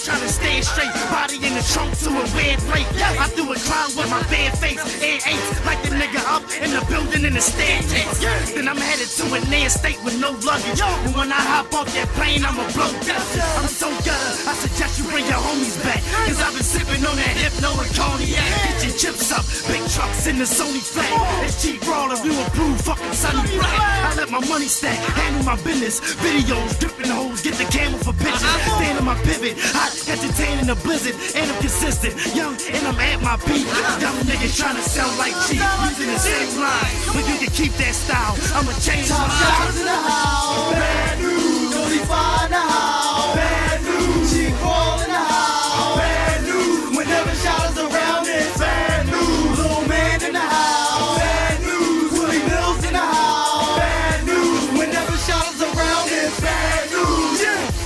trying to stay straight. Body in the trunk to a red plate. I do a clown with my bare face. Air 8 like the nigga up in the building in the staircase. Then I'm headed to an air state with no luggage. And when I hop off that plane, I'ma blow dust. I'm so gutter, I suggest you bring your homies back. Cause I've been sipping on that Hypno and cognac. Get your chips up, big trucks in the Sony flat. It's cheap brawler, you approve fucking Sunny Black. I let my money stack, handle my business. Videos, dripping hoes, get the camera for pictures. Stand on my pivot, hot, entertaining the blizzard. And I'm consistent, young, and I'm at my peak. Young niggas trying to sell like cheap, using the same line. But you can keep that style, I'ma change my style. In the house, bad news. Don't find the house, bad news. She crawl in the house, bad news. Whenever shotters around, it's bad news. Little man in the house, bad news. Willie Mills in the house, bad news. Whenever shotters around, it's bad news.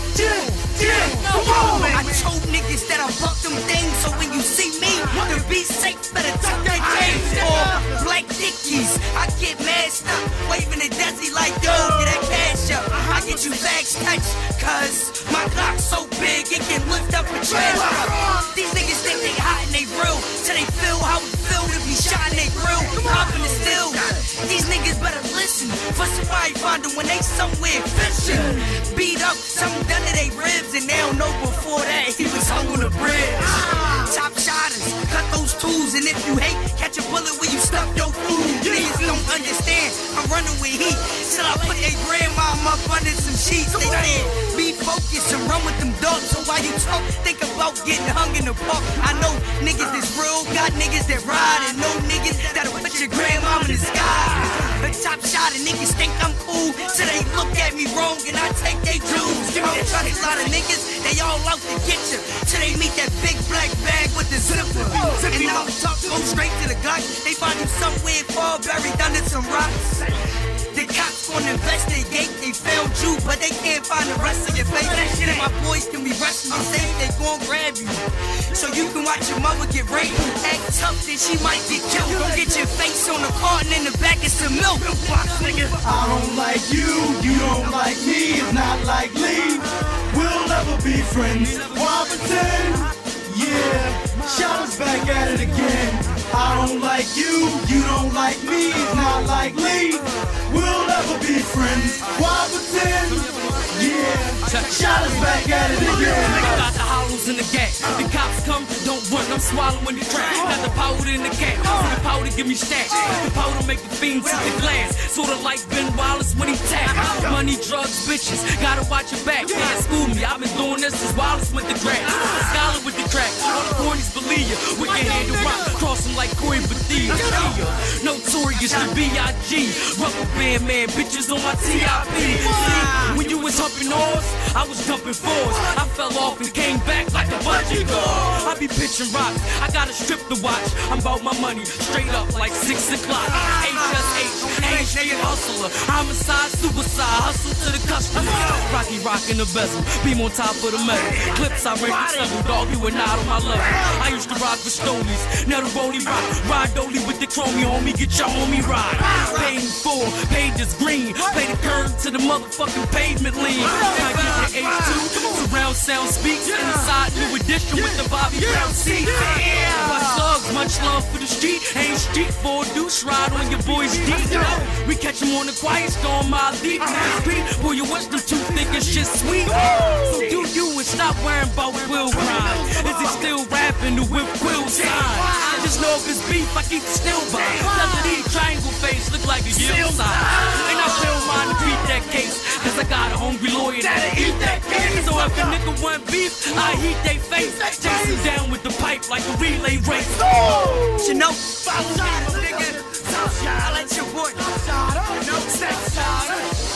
Come on, I told niggas that I fuck them things, so when you see me, to be safe, better tuck that game. Or black dickies, I get masked up, waving at Desi like, yo, get that cash up. I get you bags touched, cause my Glock's so big, it can lift up a trash truck. These niggas think they hot and they real, till they feel how it feel to be shot in they grill, popping the still. These niggas better listen, for somebody find them when they somewhere fishing. Beat up, something done to they ribs, and they don't know before that he was hung on the bridge. Top shotters, cut those tools, and if you hate, catch a bullet when you stuff your food. Niggas don't understand, I'm running with heat, till I put their grandmama up under some sheets. They said, be focused and run with them dogs, so while you talk, think about getting hung in the park. I know niggas that's real, got niggas that ride, and no niggas that'll put your grandmama in the sky. A top shot and niggas think I'm cool, till they look at me wrong and I take they jewels. Give me a trust, a lot of niggas, they all out to get you, till they meet that big black bag with the zipper. And now talk, go straight to the Glock, they find you somewhere far buried under some rocks. The cops gonna investigate, they found you, but they can't find the rest of your face. And my boys can be rushing you, safe, they gon' grab you, so you can watch your mother get raped. Act tough, then she might get killed. Don't get your face on the carton in the back of some milk. I don't like you, you don't like me, it's not likely we'll never be friends. Why pretend? Yeah, shotters back at it again. I don't like you, you don't like me, it's not likely we'll never be friends. Why pretend? Yeah, shotters back at it again. Got the hollows in the gap. The cops come, don't run, I'm swallowing the crack. Got the powder in the cap, so the powder give me stacks. The powder make the fiends hit the glass, sorta like Ben Wallace when he tap. Money, drugs, bitches, gotta watch your back. Can't school me, I've been doing this since Wallace went to grad. Scholar with the crack, all the cornies believe ya. We can handle rock, crossing like Corey Bethia. Notorious, the B.I.G. Rubber band man, bitches on my T.I.P. See, when you was humping oars, I was jumping forwards. I fell off and came back like a bungee cord. I be pitching rocks, I got a strip to watch. I'm about my money, straight up like 6 o'clock. HSH, ain't hustler. Homicide, suicide, hustle to the customer. Rocky rock in the bezel, beam on top of the metal. Clips I ran for several, dog, you were not on my level. I used to rock with Stonies, now the rollie rock. Ride dolly with the chromie, homie, get your homie ride. Paying for, pages green, play the curve to the motherfucking pavement lean. I get the H2, surround sound speaks, inside new edition with the Bobby Brown seat. My slugs, much love for the street, ain't street for a douche ride on your boys deep. We catch them on the quiet storm, my deep in the street. Boy, your wisdom too thick and shit sweet. So do you and stop worrying about will grind. Is he still rapping the whip quill sign? I just know if it's beef, I keep the still by. Doesn't need triangle face, look like a yield sign. And I don't mind to beat that case, cause I got a hungry lawyer that'll eat that case. So if a nigga want beef, I heat they face. Chase him down with the pipe like a relay race. You know, nigga, I let your boy, you know, sex shot,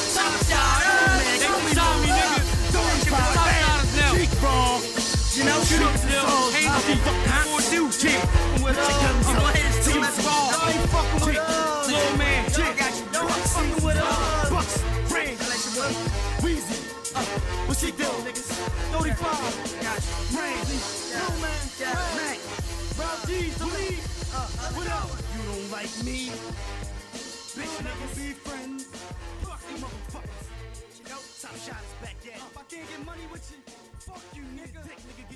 man, They gon' tell me, nigga, don't you top shotters now. you know, shoot up to the Ain't deep, for do shit. with you know, his team as well. Little man, I got you, no, I'm fucking with Bucks, Rain, I let your boy, Weezy, what she do, niggas? 35, got you, Rain, yeah, man, Rob G's, the lead. What up? You don't like me? Bitch, never be friends. Fuck you motherfuckers. You know, top shot is back there. If I can't get money with you, fuck you, nigga. Dick, nigga,